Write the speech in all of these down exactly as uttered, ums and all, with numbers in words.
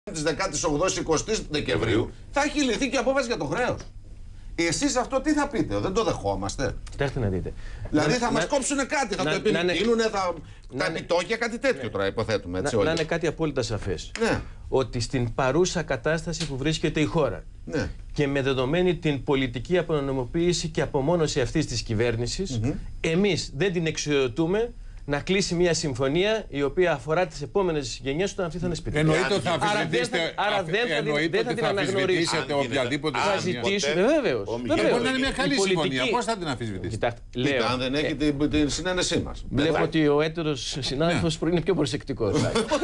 της δεκάτη όγδοη εικοστή Δεκεμβρίου θα έχει λυθεί και απόφαση για το χρέος. Εσείς αυτό τι θα πείτε, δεν το δεχόμαστε? Κοιτάξτε να δείτε. Δηλαδή να, θα να, μας κόψουν κάτι, θα να, το επιμηκύνουν, θα. Τα επιτόκια, κάτι τέτοιο ναι. Τώρα υποθέτουμε. Έτσι, να, να είναι κάτι απόλυτα σαφές. Ναι. Ότι στην παρούσα κατάσταση που βρίσκεται η χώρα ναι. και με δεδομένη την πολιτική απονομοποίηση και απομόνωση αυτής της κυβέρνησης, mm-hmm. εμείς δεν την εξοδοτούμε να κλείσει μια συμφωνία η οποία αφορά τις επόμενες γενιές όταν αυτή θα είναι σπίτι. Εννοείται ότι θα αμφισβητήσετε, άρα δεν θα, εννοείται δεν θα, ότι θα αμφισβητήσετε οποιαδήποτε συμφωνία. Θα ζητήσουμε, βεβαίως. Μπορεί να είναι μια καλή συμφωνία. Πώς θα την αμφισβητήσετε? Κοιτάξτε, αν δεν έχει την, την συνένεσή μας. Βλέπω ότι ο έτερος συνάδελφος είναι πιο προσεκτικός.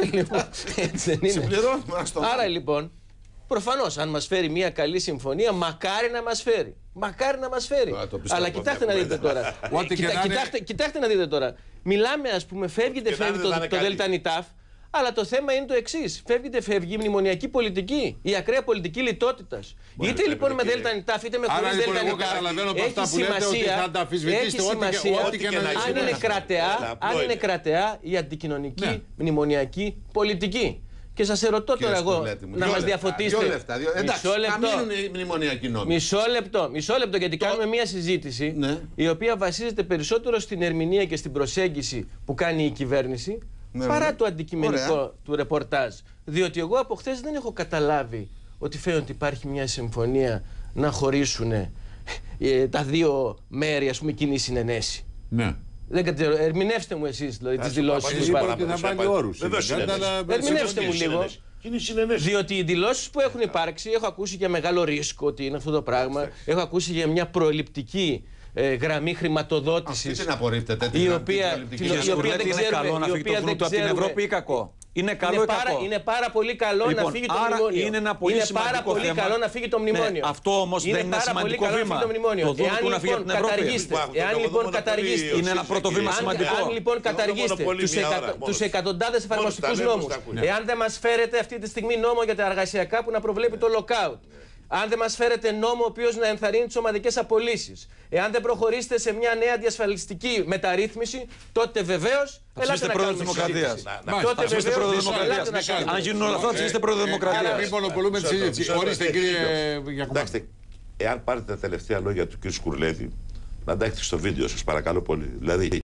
Έτσι δεν είναι? Άρα λοιπόν, προφανώς, αν μας φέρει μια καλή συμφωνία, μακάρι να μας φέρει. Μακάρι να μας φέρει. Αλλά κοιτάξτε να δείτε τώρα. Κοιτάξτε να δείτε τώρα. Μιλάμε, ας πούμε, φεύγεται, φεύγει το, το ΔΝΤ, αλλά το θέμα είναι το εξής. Φεύγεται, φεύγει η μνημονιακή πολιτική, η ακραία πολιτική λιτότητας. Είτε λοιπόν με ΔΝΤ, είτε με χωρίς ΔΝΤ, έχει σημασία, έχει σημασία αν είναι κρατεά, αν είναι κρατεά η αντικοινωνική μνημονιακή πολιτική. Και σας ερωτώ τώρα εγώ να μας διαφωτίσετε. Δύο λεπτά. Εντάξει, μείνουν οι μνημονιακοί νόμοι. Μισό λεπτό, μισό λεπτό, γιατί το... κάνουμε μια συζήτηση ναι. η οποία βασίζεται περισσότερο στην ερμηνεία και στην προσέγγιση που κάνει η κυβέρνηση ναι, παρά ναι. το αντικειμενικό Ωραία. του ρεπορτάζ. Διότι εγώ από χθες δεν έχω καταλάβει ότι φαίνεται ότι υπάρχει μια συμφωνία να χωρίσουν ε, τα δύο μέρη, ας πούμε, κοινή συνενέση. Ναι. Δεν ξέρω, ερμηνεύστε μου εσείς δηλαδή, τις δηλώσεις που υπάρχουν. Ερμηνεύστε μου λίγο. Διότι οι δηλώσεις που έχουν υπάρξει, έχω ακούσει για μεγάλο ρίσκο ότι είναι αυτό το πράγμα. Έχω ακούσει για μια προληπτική ε, γραμμή χρηματοδότησης. Αυτή την απορρίπτεται. Η οποία δεν είναι καλό να φύγει το φρούτο από την Ευρώπη ή κακό? Είναι καλό είναι ή πάρα, κακό? Είναι πάρα πολύ καλό λοιπόν, να φύγει το άρα μνημόνιο. Είναι ένα πολύ είναι σημαντικό πάρα πολύ θέμα. καλό να φύγει το μνημόνιο. Ναι, αυτό όμως δεν είναι σημαντικό βήμα. Το, το δούνο να φύγει από την Ευρώπη. Εάν λοιπόν καταργήσετε. Είναι ένα πρώτο βήμα σημαντικό. Αν λοιπόν καταργήσετε τους εκατοντάδες εφαρμοστικούς νόμους, εάν δεν μας φέρετε αυτή τη στιγμή νόμο για τα εργασιακά που να προβλέπει το lockout, αν δεν μας φέρετε νόμο ο οποίος να ενθαρρύνει τις ομαδικές απολύσεις, εάν δεν προχωρήσετε σε μια νέα διασφαλιστική μεταρρύθμιση, τότε βεβαίως ελάτε να κάνουμε συζήτηση. Τότε βεβαίως ελάτε να κάνουμε. Αν γίνουν όλα αυτά, θα είστε πρώτα δημοκρατία. Μην μονοπολούμε τη συζήτηση. Ορίστε κύριε Γιακουμά. Εάν πάρετε τα τελευταία λόγια του κ. Σκουρλέτη, να τα έχετε στο βίντεο σας παρακαλώ πολύ. Δηλαδή,